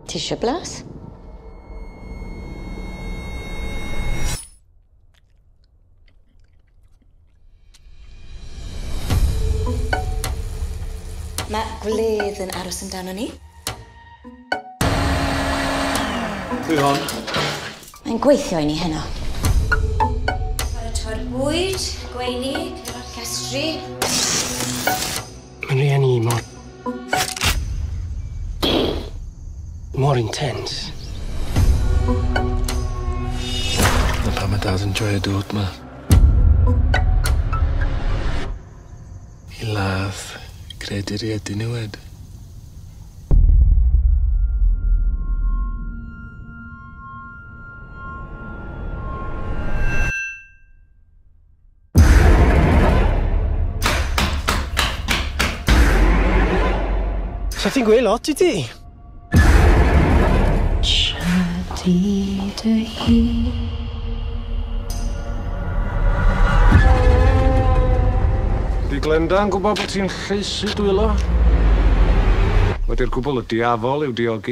Tisio blas? Mae gwledd yn aros amdano ni. Pwy hon? Mae'n gweithio i ni heno. Paratoi'r bwyd, gweini, cyda'r llestri. Mae'n rieni i mor intense. Na pam mae dad yn joio dŵd ma. I ladd credu'r iedu niwed. Sa ti'n gweud lot i ti? Siadi dy hun. Di Glenda yn gwybod bod ti'n lleisu dwylo? Wedi'r gwbl y diafol i'w diogi.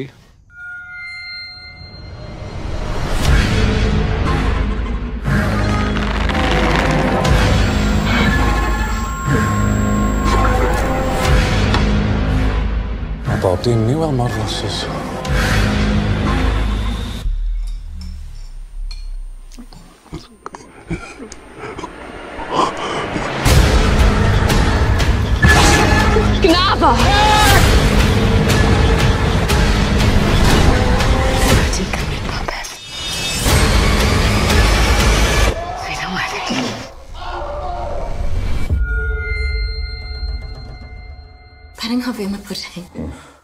Mae bob dim ni wel mor flasus. Gnafo! Ti'n cymryd popeth. Dwi'n awyddus. Pa'n anghofio am y pwdin?